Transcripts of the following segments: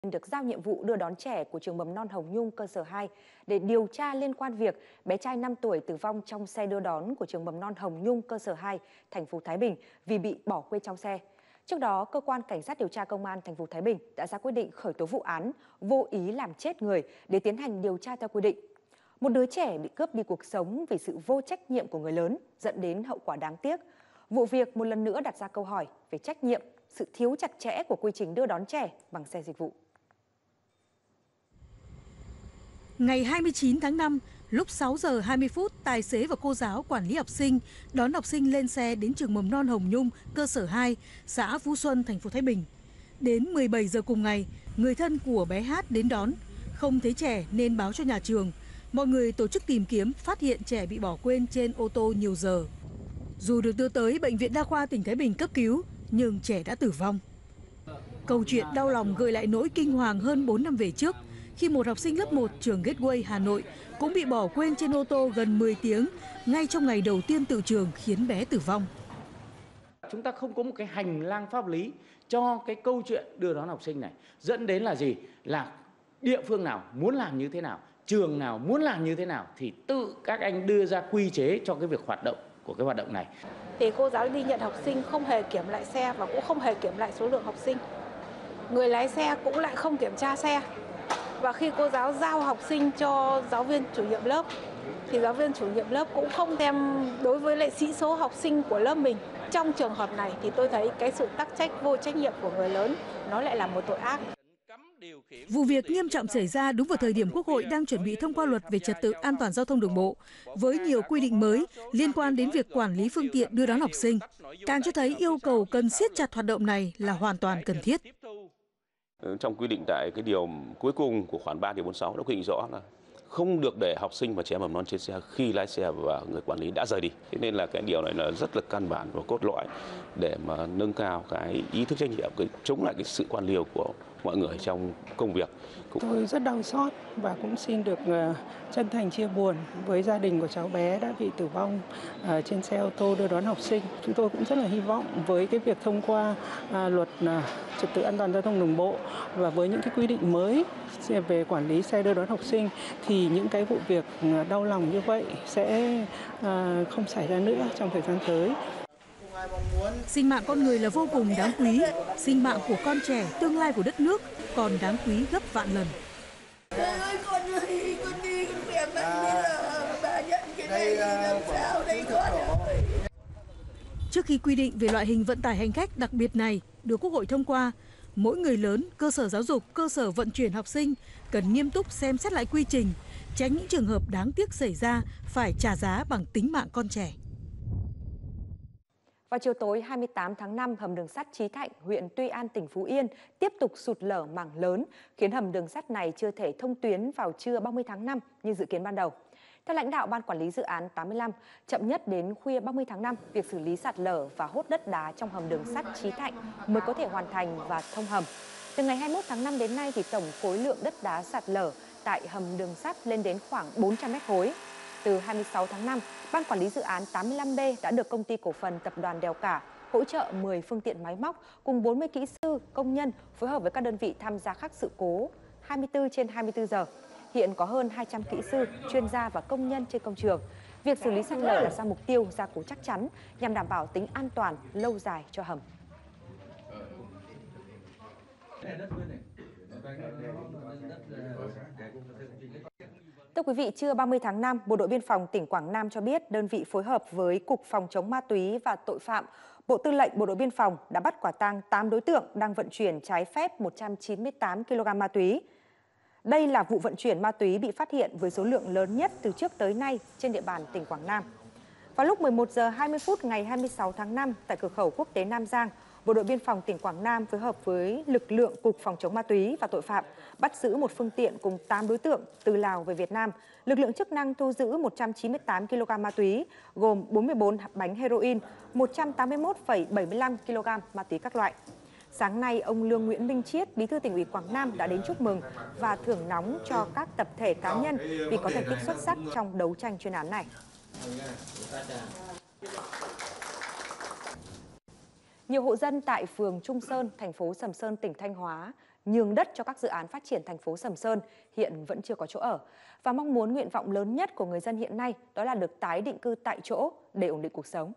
được giao nhiệm vụ đưa đón trẻ của trường mầm non Hồng Nhung cơ sở 2 để điều tra liên quan việc bé trai 5 tuổi tử vong trong xe đưa đón của trường mầm non Hồng Nhung cơ sở 2, thành phố Thái Bình vì bị bỏ quên trong xe. Trước đó, cơ quan cảnh sát điều tra công an thành phố Thái Bình đã ra quyết định khởi tố vụ án vô ý làm chết người để tiến hành điều tra theo quy định. Một đứa trẻ bị cướp đi cuộc sống vì sự vô trách nhiệm của người lớn dẫn đến hậu quả đáng tiếc. Vụ việc một lần nữa đặt ra câu hỏi về trách nhiệm, sự thiếu chặt chẽ của quy trình đưa đón trẻ bằng xe dịch vụ. Ngày 29 tháng 5, lúc 6 giờ 20 phút, tài xế và cô giáo quản lý học sinh đón học sinh lên xe đến trường mầm non Hồng Nhung, cơ sở 2, xã Phú Xuân, thành phố Thái Bình. Đến 17 giờ cùng ngày, người thân của bé Hát đến đón, không thấy trẻ nên báo cho nhà trường. Mọi người tổ chức tìm kiếm, phát hiện trẻ bị bỏ quên trên ô tô nhiều giờ. Dù được đưa tới Bệnh viện Đa khoa tỉnh Thái Bình cấp cứu, nhưng trẻ đã tử vong. Câu chuyện đau lòng gợi lại nỗi kinh hoàng hơn 4 năm về trước, khi một học sinh lớp 1 trường Gateway, Hà Nội cũng bị bỏ quên trên ô tô gần 10 tiếng, ngay trong ngày đầu tiên tự trường khiến bé tử vong. Chúng ta không có một cái hành lang pháp lý cho cái câu chuyện đưa đón học sinh này, dẫn đến là gì? Là địa phương nào muốn làm như thế nào, trường nào muốn làm như thế nào thì tự các anh đưa ra quy chế cho cái việc hoạt động của cái hoạt động này. Thì cô giáo đi nhận học sinh không hề kiểm lại xe và cũng không hề kiểm lại số lượng học sinh. Người lái xe cũng lại không kiểm tra xe. Và khi cô giáo giao học sinh cho giáo viên chủ nhiệm lớp thì giáo viên chủ nhiệm lớp cũng không xem đối với lại sĩ số học sinh của lớp mình. Trong trường hợp này thì tôi thấy cái sự tắc trách vô trách nhiệm của người lớn nó lại là một tội ác. Vụ việc nghiêm trọng xảy ra đúng vào thời điểm Quốc hội đang chuẩn bị thông qua luật về trật tự an toàn giao thông đường bộ, với nhiều quy định mới liên quan đến việc quản lý phương tiện đưa đón học sinh, càng cho thấy yêu cầu cần siết chặt hoạt động này là hoàn toàn cần thiết. Trong quy định tại cái điều cuối cùng của khoản 3 điều 46 đã quy định rõ là không được để học sinh và trẻ mầm non trên xe khi lái xe và người quản lý đã rời đi. Thế nên là cái điều này là rất là căn bản và cốt lõi để mà nâng cao cái ý thức trách nhiệm, chống lại cái sự quan liêu của mọi người trong công việc. Tôi rất đau xót và cũng xin được chân thành chia buồn với gia đình của cháu bé đã bị tử vong trên xe ô tô đưa đón học sinh. Chúng tôi cũng rất là hy vọng với cái việc thông qua luật trật tự an toàn giao thông đường bộ và với những cái quy định mới về quản lý xe đưa đón học sinh thì những cái vụ việc đau lòng như vậy sẽ không xảy ra nữa trong thời gian tới. Sinh mạng con người là vô cùng đáng quý, sinh mạng của con trẻ, tương lai của đất nước còn đáng quý gấp vạn lần. Con ơi, con đi, con khỏe mạnh bây giờ, bà nhận cái này làm sao đây con ơi. Trước khi quy định về loại hình vận tải hành khách đặc biệt này được Quốc hội thông qua, mỗi người lớn, cơ sở giáo dục, cơ sở vận chuyển học sinh cần nghiêm túc xem xét lại quy trình, tránh những trường hợp đáng tiếc xảy ra phải trả giá bằng tính mạng con trẻ. Vào chiều tối 28 tháng 5, hầm đường sắt Chí Thạnh, huyện Tuy An, tỉnh Phú Yên tiếp tục sụt lở mảng lớn, khiến hầm đường sắt này chưa thể thông tuyến vào trưa 30 tháng 5 như dự kiến ban đầu. Theo lãnh đạo Ban Quản lý Dự án 85, chậm nhất đến khuya 30 tháng 5, việc xử lý sạt lở và hốt đất đá trong hầm đường sắt Chí Thạnh mới có thể hoàn thành và thông hầm. Từ ngày 21 tháng 5 đến nay, thì tổng khối lượng đất đá sạt lở tại hầm đường sắt lên đến khoảng 400 mét khối. Từ 26 tháng 5, Ban Quản lý Dự án 85B đã được Công ty Cổ phần Tập đoàn Đèo Cả hỗ trợ 10 phương tiện máy móc cùng 40 kỹ sư, công nhân phối hợp với các đơn vị tham gia khắc sự cố 24/24 giờ. Hiện có hơn 200 kỹ sư, chuyên gia và công nhân trên công trường. Việc xử lý sạt lở đặt ra mục tiêu gia cố chắc chắn nhằm đảm bảo tính an toàn lâu dài cho hầm. Thưa quý vị, trưa 30 tháng 5, Bộ đội Biên phòng tỉnh Quảng Nam cho biết đơn vị phối hợp với Cục Phòng chống ma túy và tội phạm, Bộ Tư lệnh Bộ đội Biên phòng đã bắt quả tang 8 đối tượng đang vận chuyển trái phép 198 kg ma túy. Đây là vụ vận chuyển ma túy bị phát hiện với số lượng lớn nhất từ trước tới nay trên địa bàn tỉnh Quảng Nam. Vào lúc 11 giờ 20 phút ngày 26 tháng 5 tại cửa khẩu quốc tế Nam Giang, Bộ đội Biên phòng tỉnh Quảng Nam phối hợp với lực lượng Cục Phòng chống ma túy và tội phạm bắt giữ một phương tiện cùng 8 đối tượng từ Lào về Việt Nam. Lực lượng chức năng thu giữ 198 kg ma túy, gồm 44 bánh heroin, 181,75 kg ma túy các loại. Sáng nay, ông Lương Nguyễn Minh Chiết, Bí thư Tỉnh ủy Quảng Nam đã đến chúc mừng và thưởng nóng cho các tập thể cá nhân vì có thành tích xuất sắc trong đấu tranh chuyên án này. Nhiều hộ dân tại phường Trung Sơn, thành phố Sầm Sơn, tỉnh Thanh Hóa nhường đất cho các dự án phát triển thành phố Sầm Sơn hiện vẫn chưa có chỗ ở. Và mong muốn nguyện vọng lớn nhất của người dân hiện nay đó là được tái định cư tại chỗ để ổn định cuộc sống.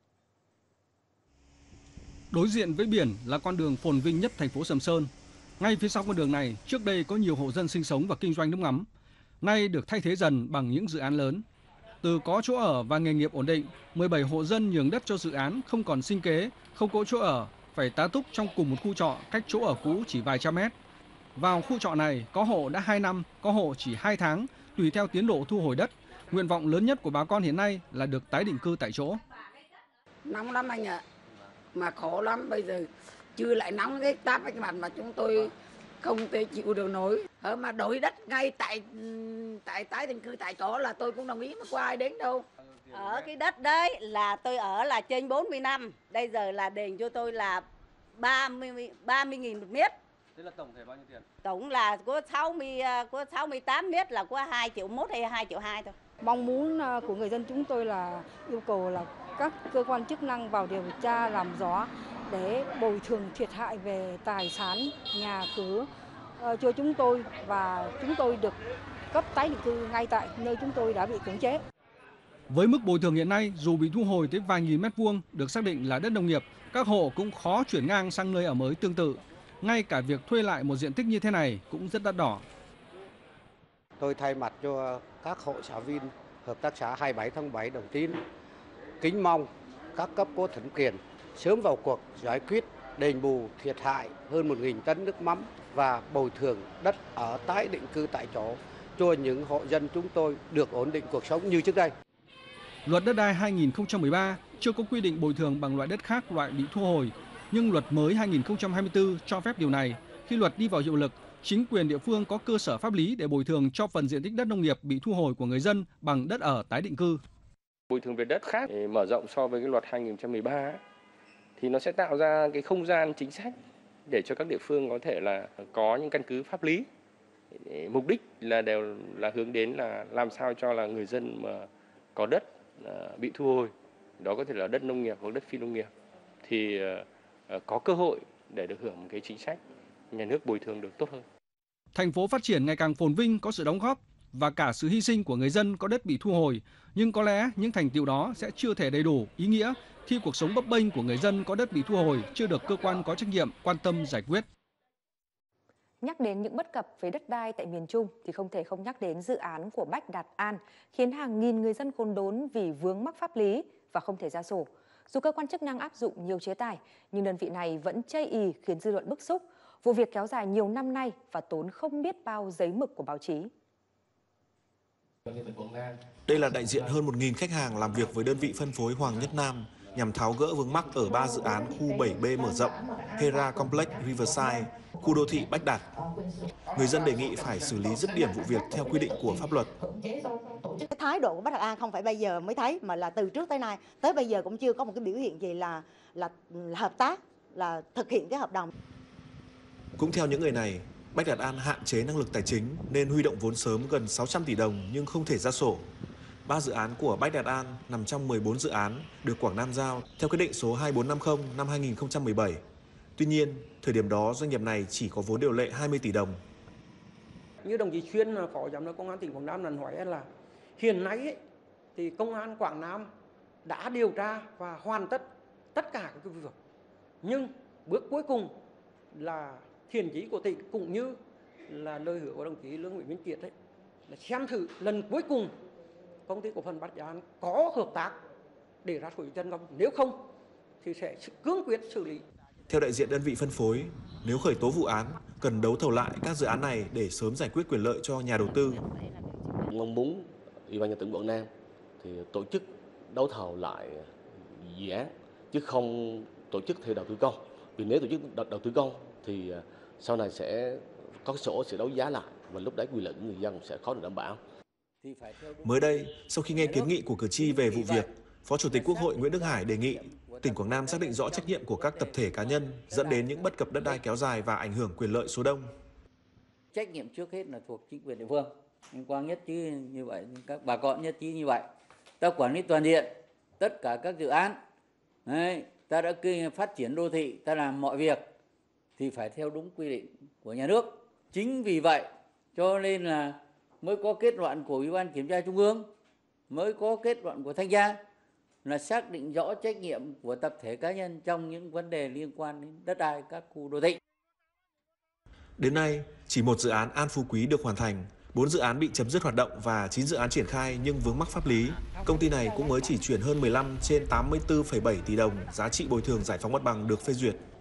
Đối diện với biển là con đường phồn vinh nhất thành phố Sầm Sơn. Ngay phía sau con đường này, trước đây có nhiều hộ dân sinh sống và kinh doanh nước mắm. Nay được thay thế dần bằng những dự án lớn. Từ có chỗ ở và nghề nghiệp ổn định, 17 hộ dân nhường đất cho dự án không còn sinh kế, không có chỗ ở, phải tá túc trong cùng một khu trọ cách chỗ ở cũ chỉ vài trăm mét. Vào khu trọ này, có hộ đã 2 năm, có hộ chỉ 2 tháng, tùy theo tiến độ thu hồi đất. Nguyện vọng lớn nhất của bà con hiện nay là được tái định cư tại chỗ. Nóng lắm anh ạ, mà khổ lắm, bây giờ chưa lại nóng cái táp cái mặt mà chúng tôi không thể chịu được nổi. Mà đổi đất ngay tại tái định cư tại chỗ là tôi cũng đồng ý, mà có ai đến đâu. Ở cái đất đấy là tôi ở là trên 40 năm, bây giờ là đền cho tôi là 30.000 một mét. Thế là tổng thể bao nhiêu tiền? Tổng là có 68 mét là có 2,1 triệu hay 2,2 triệu thôi. Mong muốn của người dân chúng tôi là yêu cầu là các cơ quan chức năng vào điều tra làm rõ để bồi thường thiệt hại về tài sản, nhà cửa cho chúng tôi, và chúng tôi được cấp tái định cư ngay tại nơi chúng tôi đã bị cưỡng chế. Với mức bồi thường hiện nay, dù bị thu hồi tới vài nghìn mét vuông được xác định là đất nông nghiệp, các hộ cũng khó chuyển ngang sang nơi ở mới tương tự. Ngay cả việc thuê lại một diện tích như thế này cũng rất đắt đỏ. Tôi thay mặt cho các hộ xã viên hợp tác xã 27 tháng 7 Đồng Tín kính mong các cấp có thẩm quyền sớm vào cuộc giải quyết đền bù thiệt hại hơn 1.000 tấn nước mắm và bồi thường đất ở tái định cư tại chỗ cho những hộ dân chúng tôi được ổn định cuộc sống như trước đây. Luật đất đai 2013 chưa có quy định bồi thường bằng loại đất khác loại bị thu hồi, nhưng luật mới 2024 cho phép điều này. Khi luật đi vào hiệu lực, chính quyền địa phương có cơ sở pháp lý để bồi thường cho phần diện tích đất nông nghiệp bị thu hồi của người dân bằng đất ở tái định cư. Bồi thường về đất khác mở rộng so với cái luật 2013 thì nó sẽ tạo ra cái không gian chính sách để cho các địa phương có thể là có những căn cứ pháp lý. Mục đích là đều là hướng đến là làm sao cho là người dân mà có đất bị thu hồi, đó có thể là đất nông nghiệp hoặc đất phi nông nghiệp, thì có cơ hội để được hưởng một cái chính sách nhà nước bồi thường được tốt hơn. Thành phố phát triển ngày càng phồn vinh có sự đóng góp và cả sự hy sinh của người dân có đất bị thu hồi, nhưng có lẽ những thành tựu đó sẽ chưa thể đầy đủ ý nghĩa khi cuộc sống bấp bênh của người dân có đất bị thu hồi chưa được cơ quan có trách nhiệm quan tâm giải quyết. Nhắc đến những bất cập về đất đai tại miền Trung thì không thể không nhắc đến dự án của Bách Đạt An, khiến hàng nghìn người dân khốn đốn vì vướng mắc pháp lý và không thể ra sổ. Dù cơ quan chức năng áp dụng nhiều chế tài, nhưng đơn vị này vẫn chây ỳ khiến dư luận bức xúc. Vụ việc kéo dài nhiều năm nay và tốn không biết bao giấy mực của báo chí. Đây là đại diện hơn 1.000 khách hàng làm việc với đơn vị phân phối Hoàng Nhất Nam nhằm tháo gỡ vướng mắc ở 3 dự án khu 7B mở rộng, Hera Complex Riverside, khu đô thị Bách Đạt. Người dân đề nghị phải xử lý dứt điểm vụ việc theo quy định của pháp luật. Cái thái độ của Bách Đạt An không phải bây giờ mới thấy mà là từ trước tới nay, tới bây giờ cũng chưa có một cái biểu hiện gì là hợp tác, là thực hiện cái hợp đồng. Cũng theo những người này, Bách Đạt An hạn chế năng lực tài chính nên huy động vốn sớm gần 600 tỷ đồng nhưng không thể ra sổ. 3 dự án của Bách Đạt An nằm trong 14 dự án được Quảng Nam giao theo quyết định số 2450 năm 2017. Tuy nhiên, thời điểm đó doanh nghiệp này chỉ có vốn điều lệ 20 tỷ đồng. Như đồng chí Xuyên, Phó Giám đốc Công an tỉnh Quảng Nam lần hỏi là hiện nay thì Công an Quảng Nam đã điều tra và hoàn tất tất cả các việc. Nhưng bước cuối cùng là thiện chí của tỉnh cũng như là lời hứa của đồng chí Lương Nguyễn Minh Kiệt là xem thử lần cuối cùng công ty cổ phần Bách Đạt An có hợp tác để ra sổ chân không, nếu không thì sẽ cương quyết xử lý. Theo đại diện đơn vị phân phối, nếu khởi tố vụ án, cần đấu thầu lại các dự án này để sớm giải quyết quyền lợi cho nhà đầu tư. Mong muốn Ủy ban nhân dân tỉnh Quảng Nam thì tổ chức đấu thầu lại dự án chứ không tổ chức theo đầu tư công. Vì nếu tổ chức đầu tư công thì sau này sẽ có sổ sẽ đấu giá lại và lúc đấy quyền lợi của người dân sẽ khó được đảm bảo. Mới đây, sau khi nghe kiến nghị của cử tri về vụ việc, Phó Chủ tịch Quốc hội Nguyễn Đức Hải đề nghị tỉnh Quảng Nam xác định rõ trách nhiệm của các tập thể cá nhân dẫn đến những bất cập đất đai kéo dài và ảnh hưởng quyền lợi số đông. Trách nhiệm trước hết là thuộc chính quyền địa phương. Anh Quang nhất trí như vậy, các bà con nhất trí như vậy. Ta quản lý toàn diện tất cả các dự án. Đấy, ta đã phát triển đô thị, ta làm mọi việc thì phải theo đúng quy định của nhà nước. Chính vì vậy cho nên là mới có kết luận của Ủy ban Kiểm tra Trung ương, mới có kết luận của thanh tra là xác định rõ trách nhiệm của tập thể cá nhân trong những vấn đề liên quan đến đất đai các khu đô thị. Đến nay, chỉ một dự án An Phú Quý được hoàn thành, 4 dự án bị chấm dứt hoạt động và 9 dự án triển khai nhưng vướng mắc pháp lý. Công ty này cũng mới chỉ chuyển hơn 15 trên 84,7 tỷ đồng giá trị bồi thường giải phóng mặt bằng được phê duyệt.